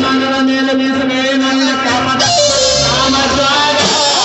ಮನದ ಮೇಲೆ ಬೀಸಲೇ ನನ್ನ ಕಾಮದ ಕಾಮದ್ವಾರ.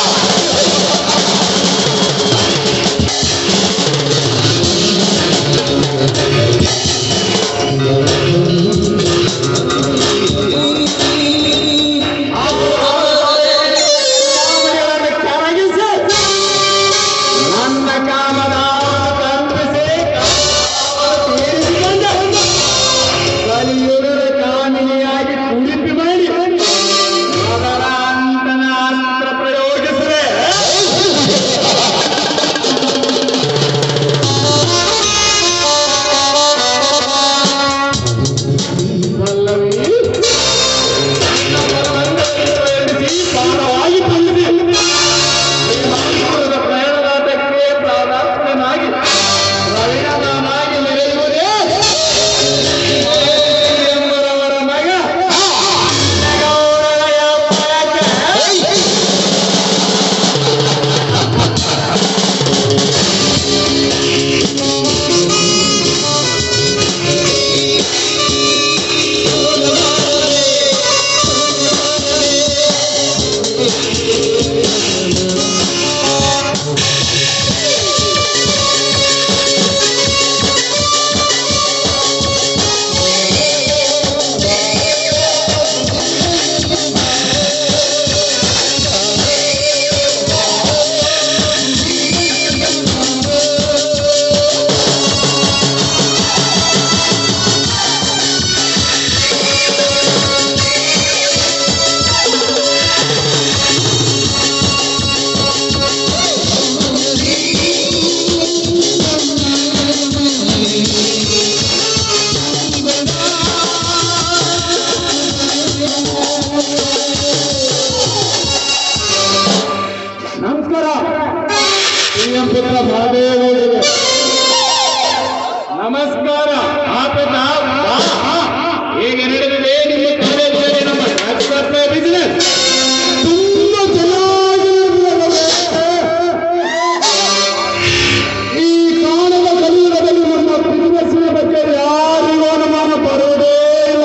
ನಮಸ್ಕಾರ. ಹೇಗೆ ನಡೆದಿದೆ ನಿಮ್ಮ ಕಾಲೇಜಿನಲ್ಲಿ ನಮ್ಮ ರಾಜಕಾರಣ ಬಿಸಿನೆಸ್? ತುಂಬಾ ಚೆನ್ನಾಗಿರುತ್ತದೆ. ಈ ಕಾಲದ ಕಲಿಯುಗದಲ್ಲಿ ನಮ್ಮ ಬಿಸಿನೆಸ್ಸಿನ ಬಗ್ಗೆ ಯಾರಿಗೂ ಅನುಮಾನ ಬರುವುದೇ ಇಲ್ಲ.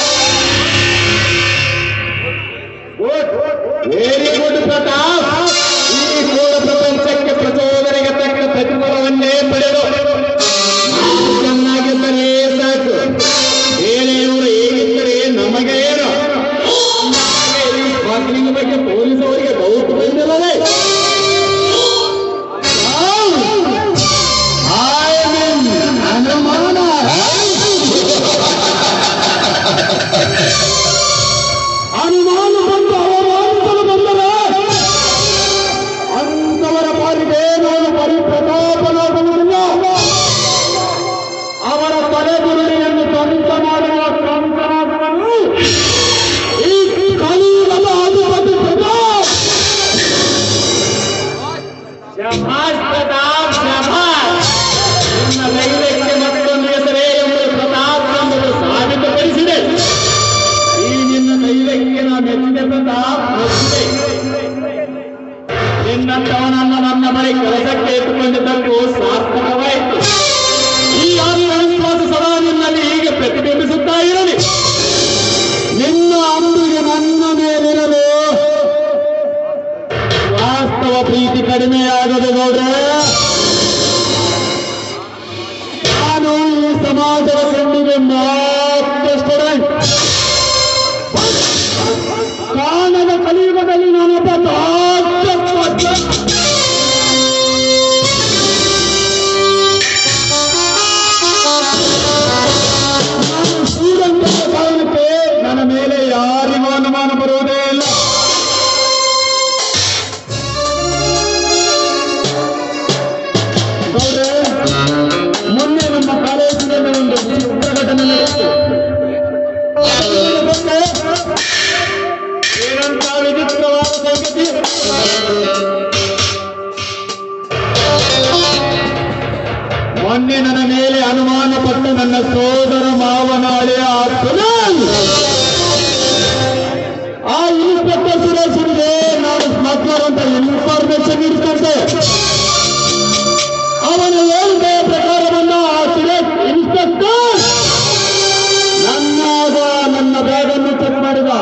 Very good Pratap. ಈ ಕೋಳ ಪ್ರಪಂಚಕ್ಕೆ ಪ್ರಚೋದನೆಗೆ ತಕ್ಕ ಪ್ರತಿಫಲವನ್ನೇ ಪಡೆದು ಚೆನ್ನಾಗಿದ್ದರೆ ಸಾಕು. ಬೇರೆಯವರು ಹೇಗಿದ್ದರೆ ನಮಗೆ ಏನು? ಸ್ಪಾರ್ಕ್ಲಿಂಗ್ ಬಗ್ಗೆ ಪೊಲೀಸ್ ಅವರಿಗೆ ಡೌಟ್ ಬಂದಿಲ್ಲವೇ? ಅನುಮಾನ ಅನುಮಾನ ಬಂದು ಅವಮಾನಿಸಲು ಬಂದರೆ ಅಂತವರ ಪಾಲಿಗೆ ನಾನು ಪರಿಪ್ರತಾಪನಾಗುವುದಿಲ್ಲ. ಅವರ ತಲೆಗುರುಳಿಯನ್ನು ಸ್ವಂತ ಮಾಡುವ ಕಂಸನಾಗುವನು ಈ ಕಲಿಯುಗದ ಅಧಿಪತಿ ಪ್ರತಾಪ್. ಶಭಾಷ್ ಪ್ರತಾಪ್, ಶಭಾಷ್. ನಿನ್ನ ಧೈರ್ಯಕ್ಕೆ ಮತ್ತೊಂದು ಹೆಸರೇ ಎಂಬುದು ಪ್ರತಾಪ್ ಎಂಬುದು ಸಾಬೀತುಪಡಿಸಿದೆ. ಈ ನಿನ್ನ ಧೈರ್ಯಕ್ಕೆ ನಾ ಮೆಚ್ಚಿದೆ ಪ್ರತಾಪ್, ಮೆಚ್ಚಿದೆ. ನಿನ್ನಂತವನನ್ನು ನನ್ನ ಬಳಿ ಕೆಲಸಕ್ಕೆ ಇಟ್ಟುಕೊಂಡಿದ್ದಕ್ಕೂ ಸಾರ್ಥಕವಾಯಿತು. ಈ ಆತ್ಮವಿಶ್ವಾಸ ಸದಾ ನಿನ್ನಲ್ಲಿ ಹೀಗೆ ಪ್ರತಿಬಿಂಬಿಸುತ್ತಾ ಇರಲಿ. ನಿನ್ನ ಅಂಬಿಗೆ ನನ್ನ ಮೇಲಿರಲು ವಾಸ್ತವ ಪ್ರೀತಿ ಕಡಿಮೆಯಾಗದು ಗೌಡ್ರೆ. ನಾನು ಈ ಸಮಾಜದ ಕಣ್ಣಿಗೆ ಮಾತ್ರ ಸ್ಟೂಡೆಂಟ್. ಕಾಣದ ಕಲಿಯುಗದಲ್ಲಿ ನಾನೊಬ್ಬ ಕಾರಣಕ್ಕೆ ನನ್ನ ಮೇಲೆ ಯಾರಿಗೂ ಅನುಮಾನ ಬರುವುದೇ ಇಲ್ಲ. ಮೊನ್ನೆ ನಮ್ಮ ಕಾಲೇಜಿನಲ್ಲಿ ಒಂದು ಘಟನೆ ನಡೆಯಿತು. ಏನಂತ ವಿಚಿತ್ರವಾದ ಸಂಗತಿ. ಮೊನ್ನೆ ನನ್ನ ಮೇಲೆ ಅನುಮಾನ ಪಟ್ಟು ನನ್ನ ಸೋದರ ಮಾವನಾಳೆಯ ಆ ಇನ್ಸ್ಪೆಕ್ಟರ್ ಸುರೇಶನ್ಗೆ ನಾನು ಸ್ಮಗ್ಲರ್ ಅಂತ ಇನ್ಫಾರ್ಮೇಶನ್ ಇರ್ತಂತೆ. ಅವನ ಹೇಳಿದ ಪ್ರಕಾರವನ್ನ ಆ ಸುರೇಶ್ ಇನ್ಸ್ಪೆಕ್ಟರ್ ನನ್ನ ಬ್ಯಾಗನ್ನು ಚೆಕ್ ಮಾಡಿದ.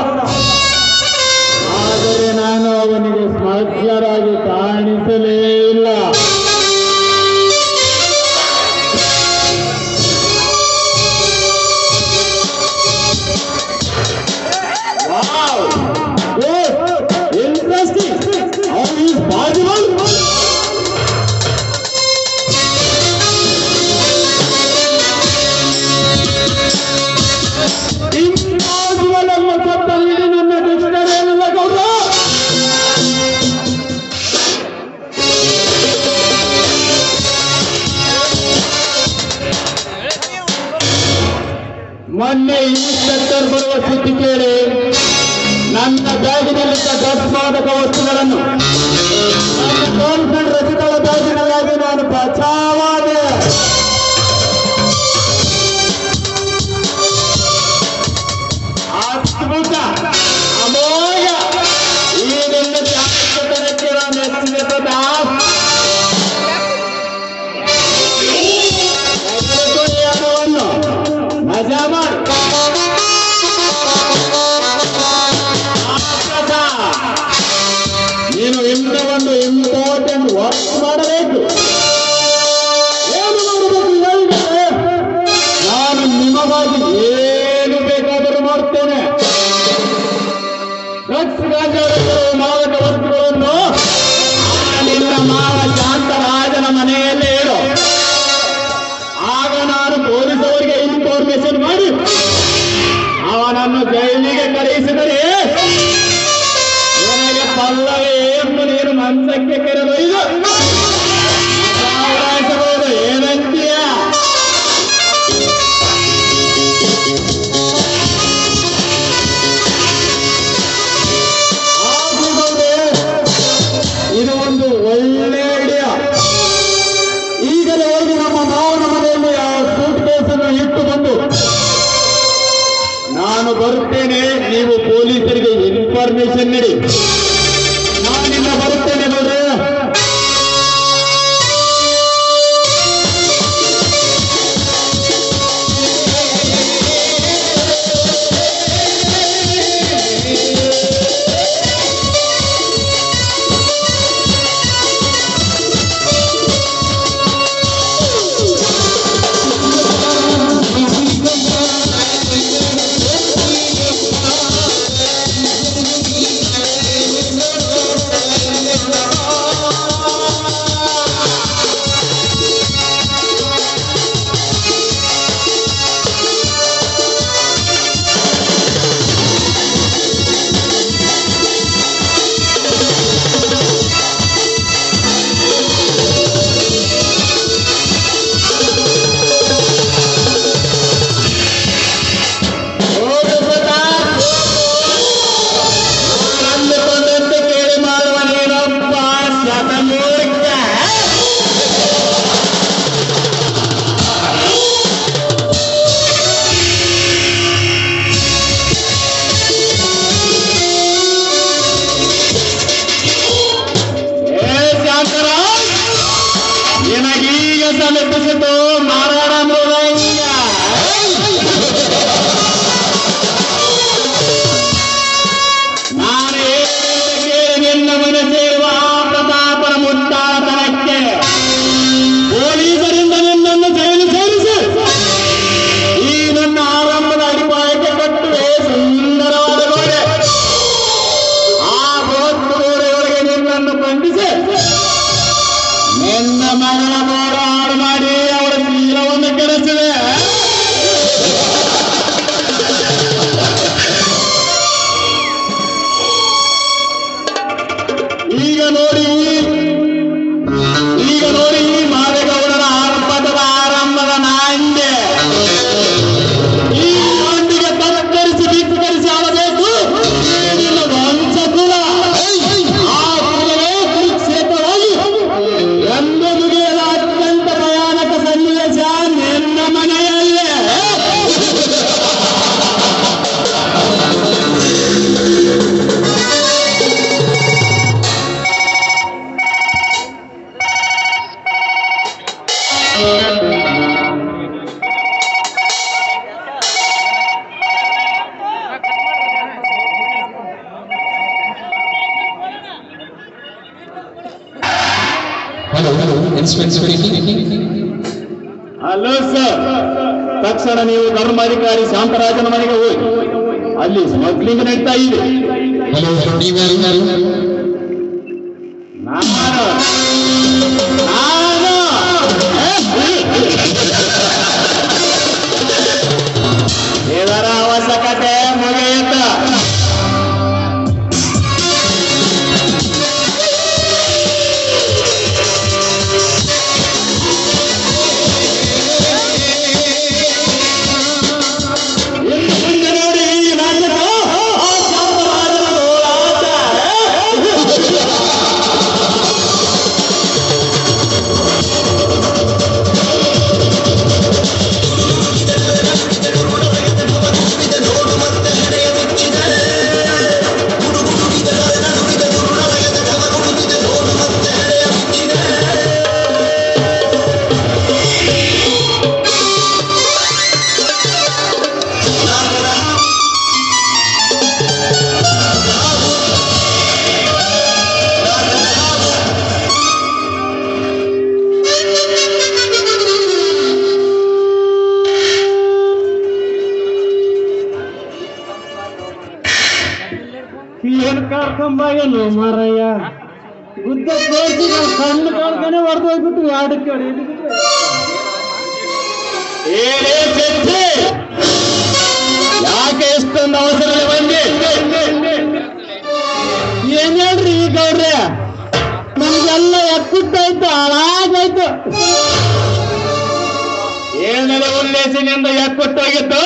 ಡ್ರಗ್ಸ್ ಗಾಂಜಾಗಳು ಮಾದಕ ವಸ್ತುಗಳನ್ನು ನಿನ್ನ ಮಾವ ಶಾಂತರಾಜನ ಮನೆಯಲ್ಲೇ ಇಡು. ಆಗ ನಾನು ಪೊಲೀಸವರಿಗೆ ಇನ್ಫಾರ್ಮೇಶನ್ ಮಾಡಿ ಅವನನ್ನು ಜೈಲಿಗೆ ಕರೆಯಿಸಿದರೆ ನನಗೆ ಪಲ್ಲವೇ ಎಂದು ನೀನು ಮಂಚಕ್ಕೆ ಕರೆದೊಯ್ದು ಸಾವರಾಯಿಸಬಹುದು. ಏನಂತೀಯ? ಇದು ಒಂದು ಒಳ್ಳೆ ಐಡಿಯಾ. ಈಗಲೇ ಹೋಗಿ ನಮ್ಮ ಮಾವನ ಮನೆಯಲ್ಲಿ ಆ ಸೂಟ್ ಕೇಸನ್ನು ಇಟ್ಟು ಬಂದು ನಾನು ಬರುತ್ತೇನೆ, ನೀವು ಪೊಲೀಸರಿಗೆ ಇನ್ಫಾರ್ಮೇಶನ್ ನೀಡಿ. ನಾನಿನ್ನ ಬರುತ್ತೇನೆ ನೋಡ್ರೆ. ನಿನಗೀಗ ಸಮರ್ಪಿಸಿತು ಮಾರಾಡ ಮೃದಂಗ. ನಾನು ಕೇಳಿ ನಿನ್ನ ಮನೆ ಸೇರುವ ಪ್ರತಾಪನ ಮುಟ್ಟಾತನಕ್ಕೆ ಪೊಲೀಸರಿಂದ ನಿನ್ನನ್ನು ಜೈಲು ಸೇರಿಸಿ ಈ ನನ್ನ ಆರಂಭದ ಅಡಿಪಾಯಕ್ಕೆ ಕಟ್ಟುವೆ ಸುಂದರವಾದ ಗೋಡೆ. ಆ ಬೃಹತ್ ಗೋಡೆಯೊಳಗೆ ನಿನ್ನನ್ನು ಖಂಡಿಸಿ ನಿನ್ನ ಮಗಳ ಮೋಡ ಹಾಡು ಮಾಡಿ ಅವರ ಶೀಲವನ್ನು ಕೆಡಿಸಿದೆ. ಈಗ ನೋಡಿ ಈ ಮಾದೇಗೌಡರ ಆರ್ಭಟದ ಆರಂಭದ ನಾಂಡೆ. ಈ ನಾಂಡಿಗೆ ತತ್ತರಿಸಿ ಬಿತ್ತರಿಸಿ ಆಡಬೇಕು ನಿನ್ನ ವಂಶಕುಲ. ಆ ಕುಲವೇ ಕುರುಕ್ಷೇತ್ರವಾಗಿ ಎಂದು ಮುಗಿಯದ ಅತ್ಯಂತ ಭಯಾನಕ ಸನ್ನಿವೇಶ ನಿನ್ನ ಮನೆಯಲ್ಲೇ. ಹಲೋ ಸರ್, ತಕ್ಷಣ ನೀವು ಧರ್ಮಾಧಿಕಾರಿ ಶಾಂತರಾಜನ ಮನೆಗೆ ಹೋಗಿ ಅಲ್ಲಿ ಸ್ಮಗ್ಲಿಂಗ್ ನಡೀತಾ ಇದೆ. ಇದರ ಅವಶ್ಯಕತೆ ಮುಗಿಯಿತ. ನೋಡಿ ಈ ನಾಟಕ ಆ ಶಾಂತರಾಜನ ಹೋರಾಟ ಏನ್ ಕರ್ಕೊಂಬಾಗೇನು ಮಾರಯ್ಯ ಗುದ್ದ ತೋರಿಸಿ ಕಣ್ಣು ಕಳ್ಕೊಂಡೆ ಹೊಡೆದು ಹೋಗ್ಬಿಟ್ಟು ಆಡಕ್ಕೆ ಯಾಕೆ ಎಷ್ಟೊಂದು ಅವಸರ ಬಂದಿ ಏನ್ ಹೇಳ್ರಿ ಈಗ ಅವ್ರೆ ನಮ್ಗೆಲ್ಲ ಎಕ್ಕುತ್ತಾಯ್ತು ಹಾಳಾಗಾಯ್ತು ಏನೆಲ್ಲ ಉಲ್ಲೇಸಿನಿಂದ ಎಕ್ಕುಟ್ಟೋಗಿತ್ತು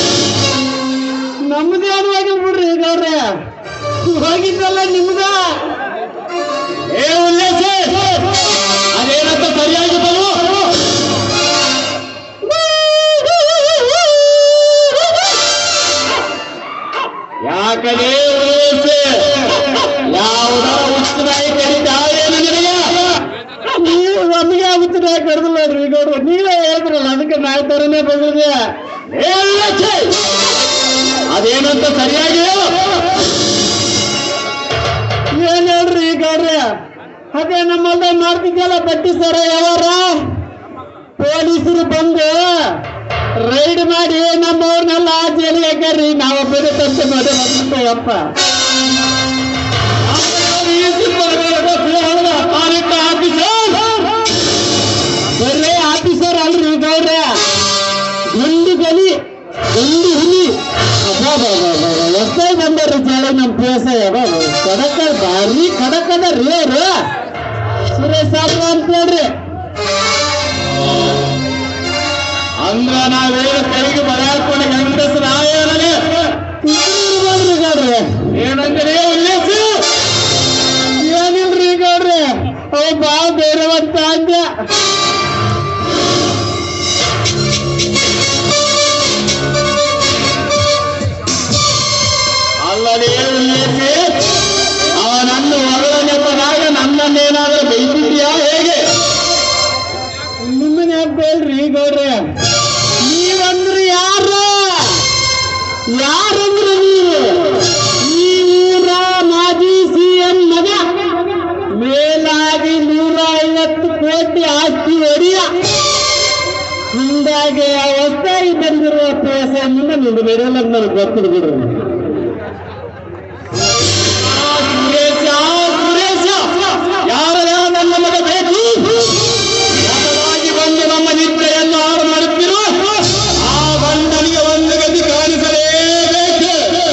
ನಮ್ದೇನು ಹೋಗಿಲ್ ಬಿಡ್ರಿ ಈಗ ಅವ್ರೆ ಹೋಗಿದ್ದಲ್ಲ ನಿಮ್ದ ಏ ಉಲ್ಲೇಸ ಅದೇನಂತ ಸರಿಯಾಗಿ ಬರು ಯಾಕಲೇ ಯಾವುದೋ ಹುಚ್ಚನಾಯಿ ಕಡಿತಾವೇನು ನಿನಗೆ ನೀವು ನಮಗೆ ಹುಚ್ಚನಾಯಿ ಕಡ್ದಿಲ್ಲ ನೋಡ್ರಿ ಈಗ ಅವ್ರು ನೀವೇ ಹೇಳಿದ್ರಲ್ಲ ಅದಕ್ಕೆ ನಾಯಿ ತರನೇ ಬಂದಿದೆ ಅದೇನಂತ ಸರಿಯಾಗಿ ಏನ್ ಹೇಳ್ರಿ ಈಗ ಅವ್ರೆ ಅದೇ ನಮ್ಮಲ್ದ ಮಾಡ್ತಿದ್ದಲ್ಲ ಬಡ್ಡಿ ಸರ ಯಾವಾರ ಪೊಲೀಸರು ಬಂದು ರೈಡ್ ಮಾಡಿ ನಮ್ಮವ್ರನ್ನೆಲ್ಲ ಜೈಲಿಗೆ ಹಾಕ್ಯಾರ್ರಿ ನಾವೊಬ್ಬರೇ ತಂತೆ ಮದುವೆಯಪ್ಪ ಬರೇ ಆಫೀಸರ್ ಅಲ್ರಿ ಈಗ ಅವ್ರೆ ಗಂಡು ಗಲಿ ಗಂಡು ಹುಲಿ ಹೊಸ ಬಂದಾರ್ರಿ ಜೈಲಿಗೆ ನಮ್ಮ ಪ್ಲೇಸ ಕಡಕ ಭಾರಿ ಕಡಕ್ ಅದ ರೀ ಅವ್ರು ಸುರೇಶ್ ಸಾಬ್ರ ಅಂತ ಹೇಳ್ರಿ ಅಂದ್ರ ನಾವೇನು ಕೈಗೆ ಬರಾಡ್ಕೊಂಡು ಗಂಡಸರ ಆಯೋನೇ ಏನಂದ್ರೆ ಉಲ್ಲೇಖ ಏನಿಲ್ರಿ ಈಗ ಅವ್ರಿ ಅವ್ ಬಾಳ ಬೇರೆವಂತ ಅಂದ ಅಲ್ಲದೇ ಉಲ್ಲೇಖ ಅವ ನನ್ನ ಹೊರನೆಪ್ಪನಾಗ ನನ್ನನ್ನೇನಾದ್ರೂ ಬೈತಿದ್ಯಾ ಹೇಗೆ ನಿಮ್ಮನ್ನ ಹೇಳ್ರಿ ಈಗ ಅವ್ರೆ ನೀವಂದ್ರೆ ಯಾರು ಯಾರಂದ್ರೆ ನೀವು ಈ ಊರ ಮಾಜಿ ಸಿಎಂ ಮಗ ಮೇಲಾಗಿ 150 ಕೋಟಿ ಆಸ್ತಿ ಒಡೆಯ ಹಿಂದಾಗೆ ಹೊಸದಾಗಿ ಬಂದಿರುವ ಪೇಸ ಮುಂದೆ ನಿಂದು ಬೇರೆಲ್ಲ ನನಗೆ ಗೊತ್ತಿಲ್ಲ ಬಿಡ್ರಿ ಯಾರ ನನ್ನ ಮಗ ಬೇಕು ಬಂದು ನಮ್ಮ ನಿದ್ರೆಯನ್ನು ಹಾಳು ಮಾಡುತ್ತಿರುವ ಆ ಬಂಡನಿಗೆ ಒಂದು ಗತಿ ಕಾಣಿಸಲೇಬೇಕು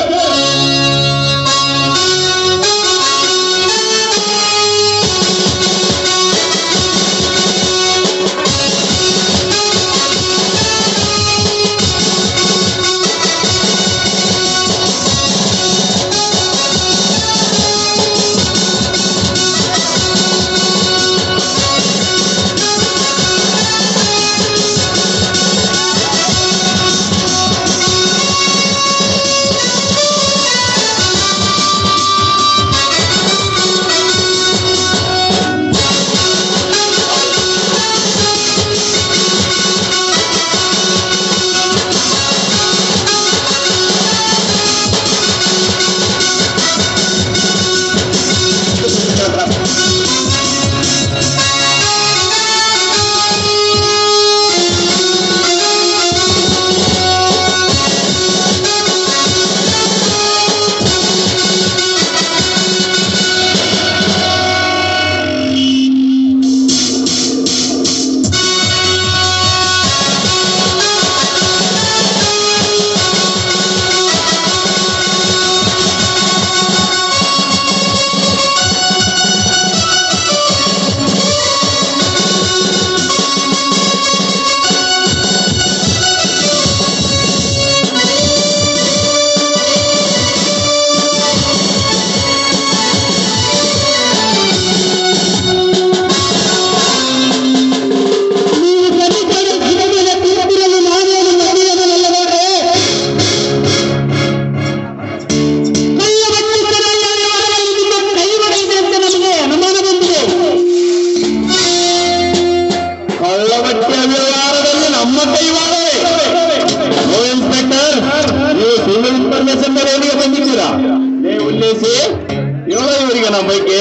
ನಮ್ಮ ಬಗ್ಗೆ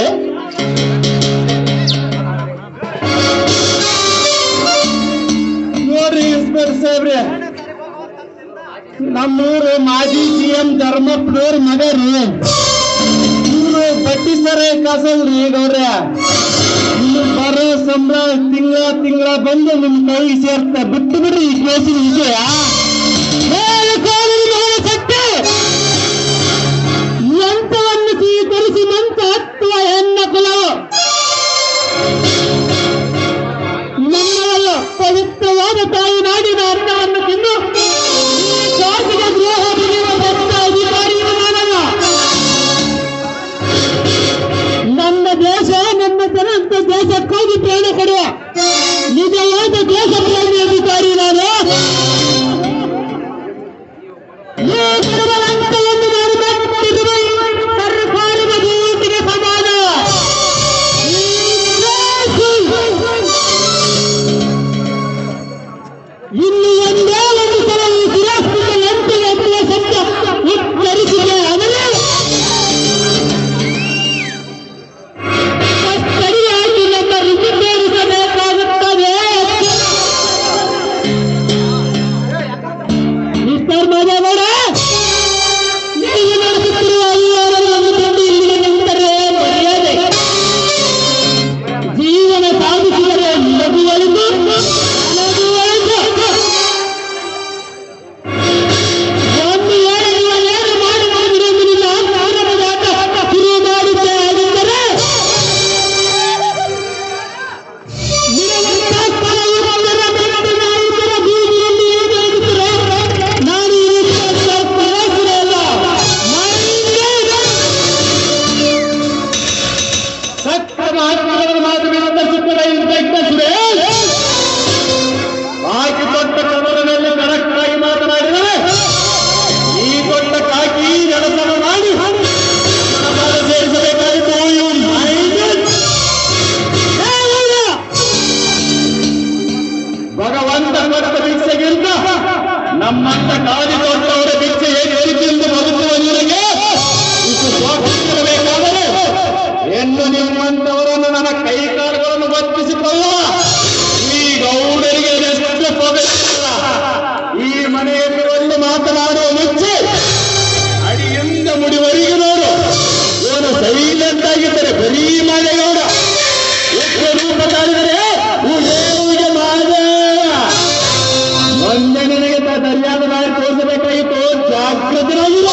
ನೋಡ್ರಿ ಇನ್ಸ್ಪೆಕ್ಟರ್ ಸಾಹೇಬ್ರೆ, ನಮ್ಮೂರು ಮಾಜಿ ಸಿಎಂ ಧರ್ಮಪ್ಪನವ್ರ ಮಗ ರೀ. ಬಡ್ಡಿ ಸರ ಕಾಸಲ್ರಿ ಗೌಡ್ರ. ನಿಮ್ ಬರೋ ಸಂಬಳ ತಿಂಗಳ ಬಂದು ನಿಮ್ ಕೈಗೆ ಸೇರ್ತ. ಬಿಟ್ಟು ಬಿಡ್ರಿ ಈ ಕೇಸಿನ ವಿಷಯ. ಮಂತ್ರವನ್ನು ಸ್ವೀಕರಿಸಿ ಮಂತ್ರ ಹತ್ತುವ ಹೆಣ್ಣ ಕುಲವು ನಮ್ಮಲ್ಲ. ಪವಿತ್ರವಾದ ತಾಯಿ ನಾಡಿನ ಅನ್ನವನ್ನು ತಿಂದು ಸ್ವಾರ್ಥಿಗೆ ದ್ರೋಹ ಬರೆಯುವ ದತ್ತ ಅಧಿಕಾರಿಯು ನಾನಲ್ಲ. ನನ್ನ ದೇಶ ನನ್ನ ಜನ ಅಂತ ದೇಶಕ್ಕಾಗಿ ಪ್ರಾಣ ಕೊಡುವ ನಿಜವಾದ ದೇಶ ಪ್ರೇಮಿ ಅಧಿಕಾರಿ ನಾನು. ಅಂಕವನ್ನು ಮಾಡಬೇಕಿರುವ ಸರ್ಕಾರದ ಭೂಮಿಗೆ ಸಮಾನ. ಇಲ್ಲಿ ಒಂದೇ ಒಂದು ಸಲ ಈ ಸುರಕ್ಷಿತ ಲಂಚದ ಎನ್ನುವ ಶಬ್ದ ಉಚ್ಚರಿಸಿದೆ. ಆದರೆ ಸರಿಯಾಗಿ ನಮ್ಮ ರುಚಿ ತೋರಿಸಬೇಕಾಗುತ್ತದೆ. ಮಿಸ್ಟರ್ ಮಾದೇಗೌಡ, ನೀವು ನಡೆಸುತ್ತಿರುವ ಅಧಿಕಾರವನ್ನು ಕಂಡು ಇಲ್ಲಿಗೆ ನಿಂತರೆ ಮರ್ಯಾದೆ. ಜೀವನ ಸಾಧಿಸಿದರೆ ನಗುವಳಿದು ಒಂದು ವೇಳೆ ನೀವು ಏನು ಮಾಡಿರುವುದಿಲ್ಲ ಪ್ರಾರಂಭದ ಶುರು ಮಾಡಿದ್ದೆ ಆಗಿದ್ದರೆ ನಾನು ಮಾತು ಬಾಕಿ ಕೊಟ್ಟ ಕಮಲದಲ್ಲಿ ಕರೆಕ್ಟ್ ಆಗಿ ಮಾತನಾಡಿದರೆ ಈ ಕೊಟ್ಟ ಕಾಕಿ ಕೆಲಸ ಮಾಡಿ ಸೇರಿಸಬೇಕಾಗಿತ್ತು. ಭಗವಂತ ಕೊಟ್ಟ ಭಿಕ್ಷೆಗಿಂತ ನಮ್ಮಂತ ಕಾದಿ ಕೊಟ್ಟವರ ಭಿಕ್ಷೆ ಹೇಗೆ ಏರಿಕೆಂದು ಬದುಕುವ ನಿನಗೆ ಇದು ಸ್ವಾತಂತ್ರ್ಯಬೇಕಾದರೆ ಹೆಣ್ಣು ನಿಮ್ಮಂತವರನ್ನು ನನ್ನ ಕೈ ಕಾಲುಗಳನ್ನು ಬತ್ತಿಸಿಕೊಳ್ಳುವ ಈ ಗೌಡರಿಗೆ ಎಷ್ಟು ಪವಿತ್ರ. ಈ ಮನೆಯಲ್ಲಿ ಒಂದು ಮಾತನಾಡುವ ಮುಂಚೆ ಅಡಿಯಿಂದ ಮುಡಿವರೆಗೆ ನೋಡು. ಇವನು ಸೈಲೆಂಟ್ ಆಗಿದ್ದರೆ ಬರೀ ಮಾದೇಗೌಡ, ಎಷ್ಟು ರೂಪ ತಾಳಿದರೆ ಊಗೆ ಮಾದೇವ. ಒಂದೇ ನಿನಗೆ ಸರಿಯಾದ ದಾರಿ ತೋರಿಸಬೇಕಾಗಿತ್ತು. ಜಾಗೃತರಾಗಿರು.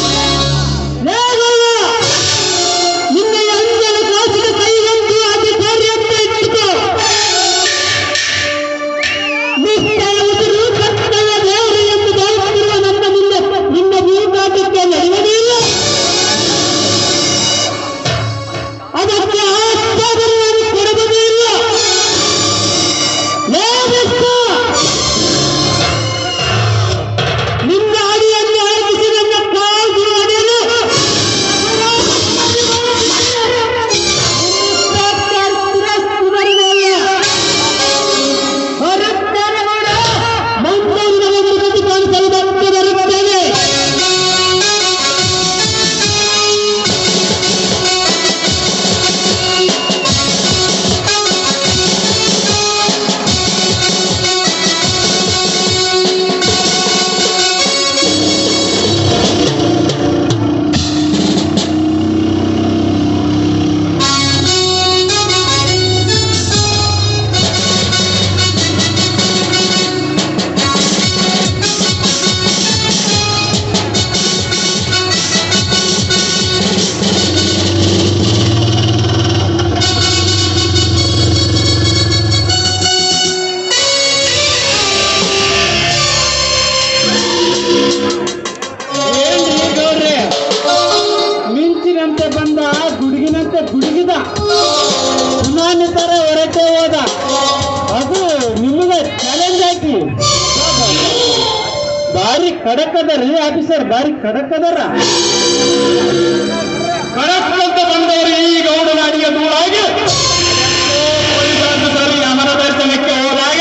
ನಿನ್ನ ಅಂಜನ ಕಾಸಿನ ಕೈಗಂತೂ ಅಧಿಕಾರಿಯಂತೆ ಇಟ್ಟಿತು. ನಿಶ್ಚಯ ಉಸಿರು ಕರ್ತವ್ಯ ದೇವರು ಎಂದು ಭಾವಿಸಿರುವ ನಮ್ಮ ಮುಂದೆ ನಿಮ್ಮ ಭೂಕಾಟಕ್ಕೆ ನಡೆಯುವುದಿಲ್ಲ. ಅದಕ್ಕೆ ಆಸ್ವಾದನೆಯನ್ನು ಕೊಡುವುದಿಲ್ಲ. ನಿನ್ನ ಅಡಿಯನ್ನು ಅಳಗಿಸಿ ನನ್ನ ಕಾಲು ಅಡಿಯಲು ಬಾರಿ ಖಡಕ್ ಅದರಿ ಆಫೀಸರ್, ಬಾರಿ ಖಡಕ್ ಅದರ. ಖಡಕ್ ಅಂತ ಬಂದವರು ಈ ಗೌಡನಾಡಿಗೆ ದೂರಾಗಿ ಸರಿ ಅಮರ ದರ್ಶನಕ್ಕೆ ಹೋದಾಗ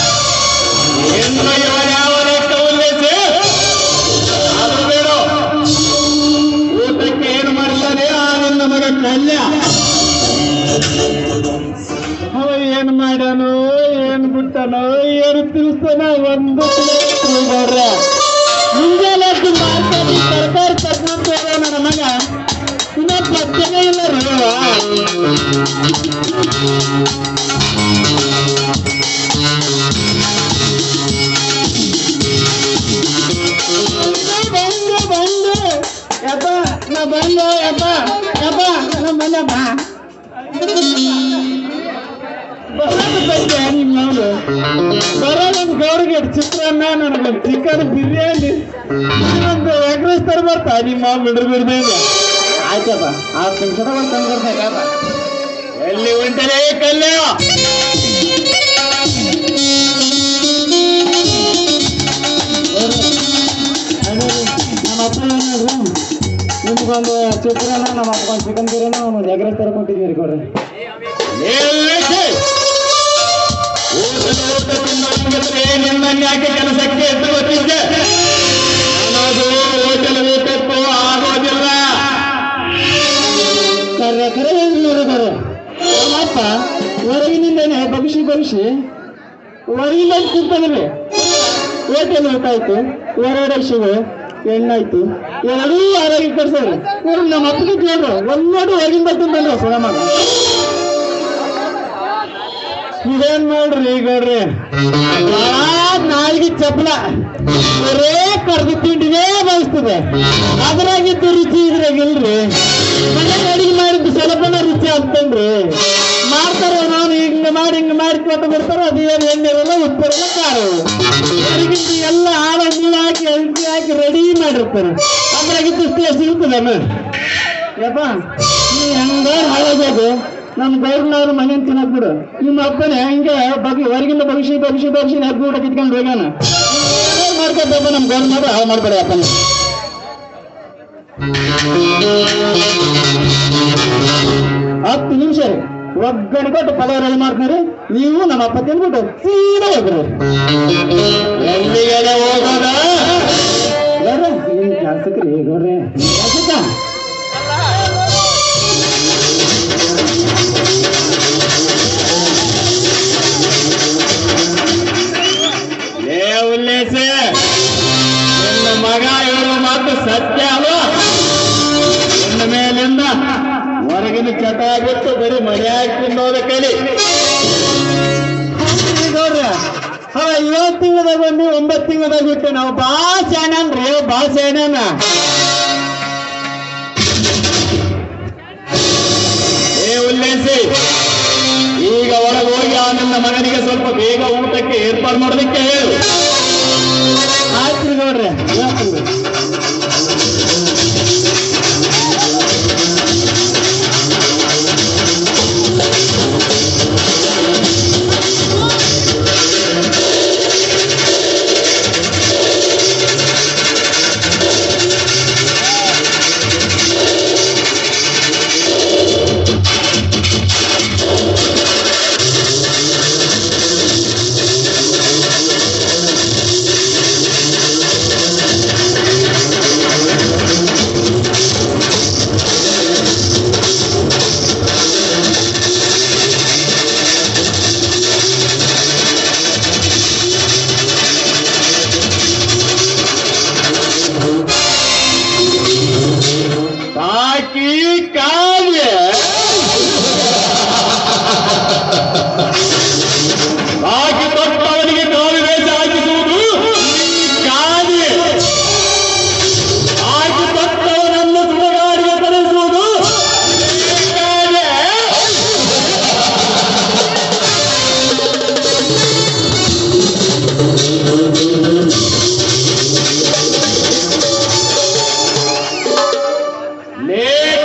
ಯಾವ ಲೆಕ್ಕ ಉಲ್ಲೇಖ ಅದು ಬೇಡ. ಊಟಕ್ಕೆ ಏನು ಮಾಡ್ತಾನೆ ಆ ನನ್ನ ಮಗ ಕಲ್ಯ. ಅವ ಏನ್ ಮಾಡ್ಯಾನೋ ಏನ್ ಬಿಟ್ಟನೋ ಏನು ತಿಳಿಸ್ತಾನ ಒಂದು ಮುಂಜಾನೆ ಸರ್ಕಾರಿ ತಜ್ಞ ನನ್ನ ಮಗ ಇನ್ನೊಬ್ಬ ಸಾಧ್ಯನೇ ಇಲ್ಲ ರೇವ. ಯಪ್ಪ ನಾ ಬಂದೆ ಯಪ್ಪ ಯಪ್ಪ ನಾ ಬಂದಪ್ಪ ನಿಮ್ಮವನು ಬರೋ ನಮ್ ಗೌರಿಗೆ ಚಿತ್ರಾನ್ನ ನನಗೊಂದು ಚಿಕನ್ ಬಿರಿಯಾನಿ ಒಂದು ಎಗ್ ರೈಸ್ ತರ ಬರ್ತಾ ನಿಮ್ಮ ಬಿಡ್ಬಿಡ್ದೇನೆ. ಆಯ್ತಪ್ಪ 6 ನಿಮಿಷದಾಗ ಒಂದು ತಂದು ಬರ್ಬೇಕಪ್ಪ. ಎಲ್ಲಿ ಉಂಟಲೇ ಕಲ್ಯ ನಮ್ಮ ಅಪ್ಪ ಏನಾದ್ರು ನಿಮ್ಗೊಂದು ಚಿತ್ರಾನ್ನ ನಮ್ಮ ಅಪ್ಪಗೊಂದು ಚಿಕನ್ ಬಿರಿಯಾನಿ ಒಂದು ಎಗ್ ರೈಸ್ ತರ ಕೊಟ್ಟಿದ್ದೀರಿ ಕೊಡ್ರಿ. ಯಾಕೆ ಕೆಲಸಕ್ಕೆ ಎದ್ದು ಗೊತ್ತಿದ್ದೆ ಅನ್ನೋದು ಹೋಟೆಲ್ ಊಟಕ್ಕೂ ಆಗೋದಿಲ್ಲ. ಕರೆ ಕರೆ ನೋಡಿದಾರೆ ನಮ್ಮಪ್ಪ ಹೊರಗಿನಿಂದನೇ ಭವಿಷ್ಯ ಹೊರಗಿಂದ ತಿಂತಾನೆ. ಹೋಟೆಲ್ ಊಟ ಆಯ್ತು, ಹೊರಡಶಿವು ಎಣ್ಣಾಯ್ತು, ಎರಡೂ ಆರೋಗ್ಯ ಕಟ್ಸೋರು. ನಮ್ಮ ಅಪ್ಪಗೆ ಕೇಳ್ರು ಒಂದೋಡು ಹೊರಗಿಂದ ತಿಂತಾನೆ ಸುರಮಗ. ಇದೇನ್ ನೋಡ್ರಿ ಗೌಡ್ರಿ ನಾಲ್ಗೆ ಚಪ್ಪಲ ಬರೇ ಕರ್ದು ತಿಂಡಿನೇ ಬಯಸ್ತದೆ. ಅದ್ರಾಗಿದ್ದು ರುಚಿ ಇದ್ರಾಗಿಲ್ರಿ. ಮನೆಗೆ ಅಡಿಗೆ ಮಾಡಿದ್ದು ಸ್ವಲ್ಪನ ರುಚಿ ಆಗ್ತೇನ್ರಿ. ಮಾಡ್ತಾರ ನಾನು ಹಿಂಗ ಮಾಡಿ ಕೊಟ್ಟು ಬಿಡ್ತಾರ. ಅದೇನು ಎಣ್ಣೆ ಇರಲ್ಲ, ಉಪ್ಪಿರಲ್ಲ, ಖಾರ ಅದ್ರಾಗಿದ್ದು ಎಲ್ಲ ಹಾಳ ನೀರು ಹಾಕಿ ಅಳ್ತಿ ಹಾಕಿ ರೆಡಿ ಮಾಡಿರ್ತಾರೆ. ಅದ್ರಾಗಿದ್ದು ಟೇಸ್ಟ್ ಇರ್ತದಮ್ಮ. ಯಪ್ಪ ನೀ ಹೆಂಗ ಹಾಳಾಗೋದು ನಮ್ಮ ಗೌರ್ನವ್ರ ಮನೇನ್ ತಿನ್ನಕ್ ಬಿಡು. ನಿಮ್ಮ ಅಪ್ಪನೇ ಹಂಗೆ ಹೊರಗಿಂದ ಭವಿಷ್ಯ ಹದ್ದು ಊಟ ಕಿತ್ಕೊಂಡು ಹೋಗ್ಯಾನ. ಮಾಡ್ಕೊತಪ್ಪ ನಮ್ಮ ಗೌರ್ನವ್ರು ಹಾಳು ಮಾಡ್ಬೇಡ ಅಪ್ಪನ. 10 ನಿಮಿಷ ರೀ ಒಗ್ಗರಣೆ ಕೊಟ್ಟು ಪಲಾವ್ ರೆಡಿ ಮಾಡ್ತಾರೆ. ನೀವು ನಮ್ಮ ಅಪ್ಪ ತಿನ್ಬಿಟ್ಟು ಸೀದಾ ಹೋಗ್ರಿ. ಎಲ್ಲಿಗೆಲ್ಲ ಹೋಗೋದ ನಿಮ್ ಕೆಲ್ಸಕ್ಕೆ ರೀ ಗೌಡ್ರೆ ಕೆಲ್ಸಕ್ಕ ಉಲ್ಲೇಸ ನನ್ನ ಮಗ ಹೇಳುವ ಮಾತು ಸತ್ಯ ಅಲ್ಲ. ಇನ್ನ ಮೇಲಿಂದ ಹೊರಗಿನ ಚಟ ಬಿಟ್ಟು ಬರೀ ಮನೆ ಹಾಕಿ ತಿನ್ನೋದ ಕಲಿ. ಅವ 7 ತಿಂಗಳದಾಗ ಬಂದು 9 ತಿಂಗಳದಾಗ ಬಿಟ್ಟು ನಾವು ಬಾಳ ಶಾಣ್ಯಾನ್ರಿ, ಬಾಳ ಶಾಣ್ಯಾನ. ಉಲ್ಲೇಸಿ ಈಗ ಒಳಗೆ ಹೋಗಿ ಆ ನನ್ನ ಮಗನಿಗೆ ಸ್ವಲ್ಪ ಬೇಗ ಊಟಕ್ಕೆ ಏರ್ಪಾಡು ಮಾಡೋದಕ್ಕೆ ಹೇಳು. ಆಯ್ತು ನೋಡ್ರಿ ಲೇ